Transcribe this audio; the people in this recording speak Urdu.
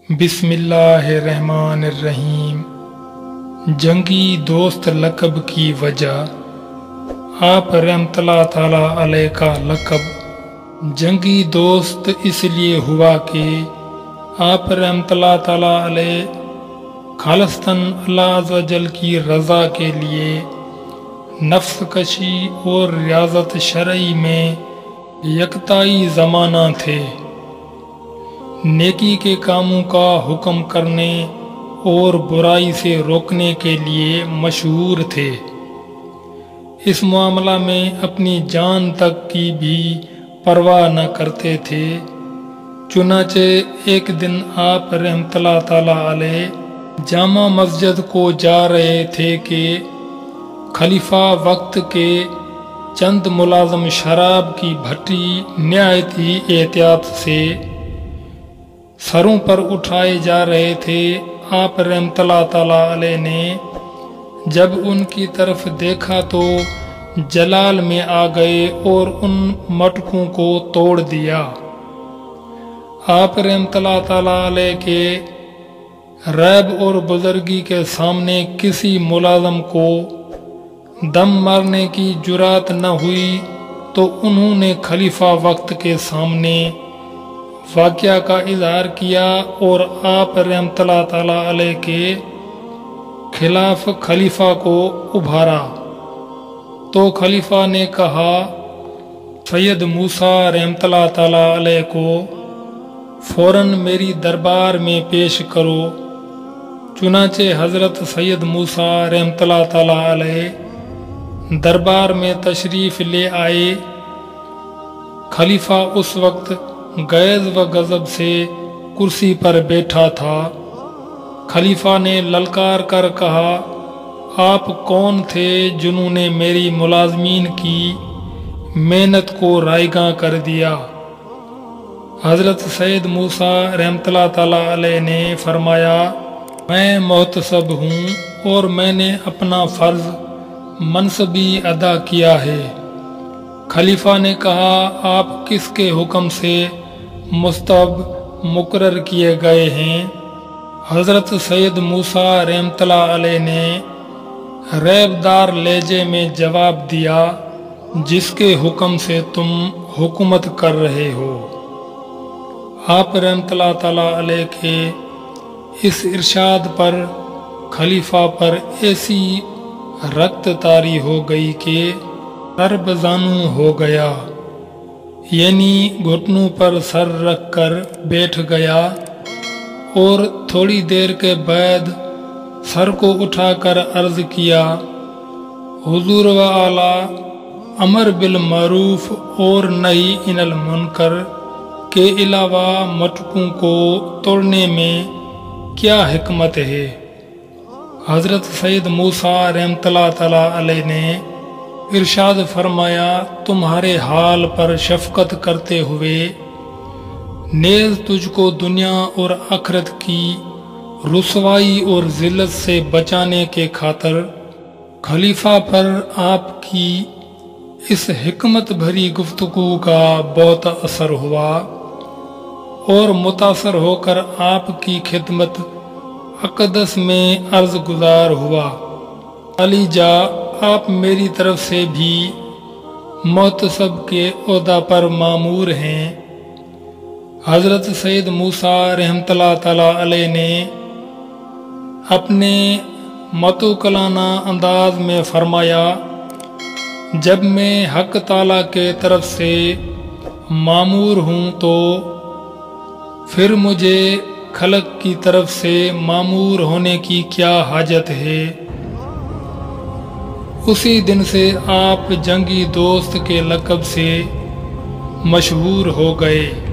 بسم اللہ الرحمن الرحیم۔ جنگی دوست لقب کی وجہ۔ آپ رحمت اللہ تعالیٰ علیہ کا لقب جنگی دوست اس لیے ہوا کہ آپ رحمت اللہ تعالیٰ علیہ خالصتاً اللہ عز و جل کی رضا کے لیے نفس کشی اور ریاضت شرعی میں یکتائی زمانہ تھے۔ نیکی کے کاموں کا حکم کرنے اور برائی سے روکنے کے لیے مشہور تھے۔ اس معاملہ میں اپنی جان تک کی بھی پرواہ نہ کرتے تھے۔ چنانچہ ایک دن آپ رحمت اللہ تعالیٰ علیہ جامع مسجد کو جا رہے تھے کہ خلیفہ وقت کے چند ملازم شراب کی بھٹی نہایت ہی احتیاط سے سروں پر اٹھائے جا رہے تھے۔ آپ رحمت اللہ تعالیٰ علیہ نے جب ان کی طرف دیکھا تو جلال میں آ گئے اور ان مٹکوں کو توڑ دیا۔ آپ رحمت اللہ تعالیٰ علیہ کے ریب اور بزرگی کے سامنے کسی ملازم کو دم مارنے کی جرات نہ ہوئی تو انہوں نے خلیفہ وقت کے سامنے واقعہ کا اظہار کیا اور آپ رحمت اللہ تعالیٰ علیہ کے خلاف خلیفہ کو ابھارا تو خلیفہ نے کہا سید موسیٰ رحمت اللہ تعالیٰ علیہ کو فوراً میری دربار میں پیش کرو۔ چنانچہ حضرت سید موسیٰ رحمت اللہ تعالیٰ علیہ دربار میں تشریف لے آئے۔ خلیفہ اس وقت غیظ و غضب سے کرسی پر بیٹھا تھا۔ خلیفہ نے للکار کر کہا آپ کون تھے جنہوں نے میری ملازمین کی محنت کو رائیگاں کر دیا؟ حضرت سید موسیٰ رحمت اللہ تعالیٰ علیہ نے فرمایا میں محتسب ہوں اور میں نے اپنا فرض منصبی ادا کیا ہے۔ خلیفہ نے کہا آپ کس کے حکم سے مستحب مقرر کیے گئے ہیں؟ حضرت سید موسیٰ رحمت اللہ علیہ نے ریب دار لہجے میں جواب دیا جس کے حکم سے تم حکومت کر رہے ہو۔ آپ رحمت اللہ تعالیٰ علیہ کے اس ارشاد پر خلیفہ پر ایسی رخت طاری ہو گئی کہ سر بزانو ہو گیا، یعنی گھٹنوں پر سر رکھ کر بیٹھ گیا اور تھوڑی دیر کے بعد سر کو اٹھا کر عرض کیا حضور و اعلیٰ امر بالمعروف اور نہی عن المنکر کے علاوہ مٹکوں کو توڑنے میں کیا حکمت ہے؟ حضرت سید موسیٰ رحمت اللہ تعالیٰ علیہ نے ارشاد فرمایا تمہارے حال پر شفقت کرتے ہوئے نیز تجھ کو دنیا اور آخرت کی رسوائی اور ذلت سے بچانے کے خاطر خلیفہ پر آپ کی اس حکمت بھری گفتگو کا بہت اثر ہوا اور متاثر ہو کر آپ کی خدمت اقدس میں عرض گزار ہوا علی جا آپ میری طرف سے بھی محتسب کے عہدہ پر مامور ہیں۔ حضرت سید موسیٰ رحمت اللہ تعالیٰ علیہ نے اپنے متوکلانہ انداز میں فرمایا جب میں حق تعالیٰ کے طرف سے مامور ہوں تو پھر مجھے خلق کی طرف سے مامور ہونے کی کیا حاجت ہے؟ اسی دن سے آپ جنگی دوست کے لقب سے مشہور ہو گئے۔